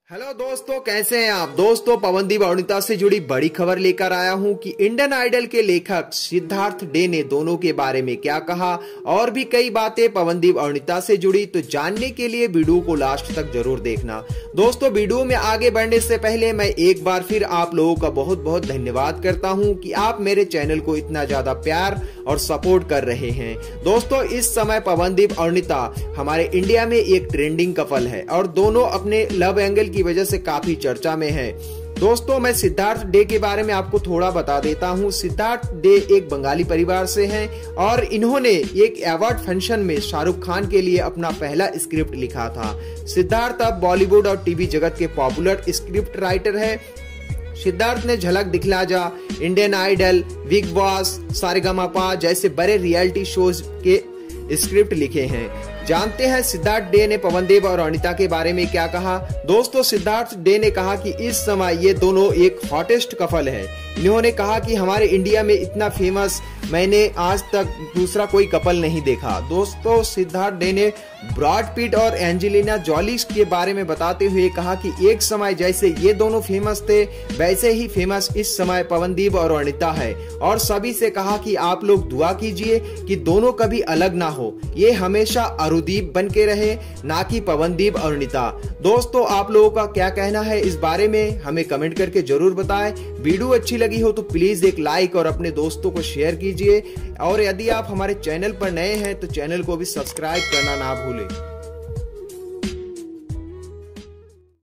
Hello दोस्तों, कैसे हैं आप। दोस्तों, पवनदीप और अरुणिता से जुड़ी बड़ी खबर लेकर आया हूं कि इंडियन आइडल के लेखक सिद्धार्थ डे ने दोनों के बारे में क्या कहा और भी कई बातें पवनदीप और अरुणिता से जुड़ी। तो जानने के लिए वीडियो को लास्ट तक जरूर देखना। दोस्तों, वीडियो में आगे बढ़ने से पहले मैं एक बार फिर आप लोगों का बहुत बहुत धन्यवाद करता हूं कि आप मेरे चैनल को इतना ज्यादा प्यार और सपोर्ट कर रहे हैं। दोस्तों, इस समय पवनदीप और अरुणिता हमारे इंडिया में एक ट्रेंडिंग कपल है और दोनों अपने लव एंगल की वजह से काफी चर्चा में है। दोस्तों, मैं सिद्धार्थ डे के बारे में आपको थोड़ा बता देता हूं। सिद्धार्थ डे एक बंगाली परिवार से हैं और इन्होंने एक अवार्ड फंक्शन में शाहरुख खान के लिए अपना पहला स्क्रिप्ट लिखा था। सिद्धार्थ अब बॉलीवुड और टीवी जगत के पॉपुलर स्क्रिप्ट राइटर है। सिद्धार्थ ने Jhalak Dikhhla Jaa, Indian Idol, Big Boss, Sa Re Ga Ma Pa जैसे बड़े रियलिटी शोज के स्क्रिप्ट लिखे हैं। जानते हैं सिद्धार्थ डे ने पवनदीप और अरुणिता के बारे में क्या कहा। दोस्तों, सिद्धार्थ डे ने कहा कि इस समय ये दोनों एक हॉटेस्ट कपल है। इन्होंने कहा कि हमारे इंडिया में इतना फेमस मैंने आज तक दूसरा कोई कपल नहीं देखा। दोस्तों, सिद्धार्थ डे ने ब्रैड पिट और एंजेलिना जॉली के बारे में बताते हुए कहा कि एक समय जैसे ये दोनों फेमस थे वैसे ही फेमस इस समय पवनदीप और अरुणिता है और सभी से कहा कि आप लोग दुआ कीजिए कि दोनों कभी अलग ना हो, ये हमेशा अरुदीप बन के रहे, ना कि पवनदीप और अरुणिता। दोस्तों, आप लोगों का क्या कहना है इस बारे में हमें कमेंट करके जरूर बताएं। वीडियो अच्छी लगी हो तो प्लीज एक लाइक और अपने दोस्तों को शेयर कीजिए और यदि आप हमारे चैनल पर नए हैं तो चैनल को भी सब्सक्राइब करना ना भूलें।